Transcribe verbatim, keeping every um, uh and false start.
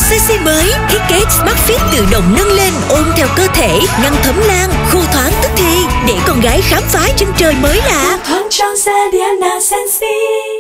Sensi mới, thiết kế Smart Fit tự động nâng lên ôm theo cơ thể, ngăn thấm lan, khô thoáng tức thì để con gái khám phá chân trời mới lạ. Thoáng trong Zodiana Sensi.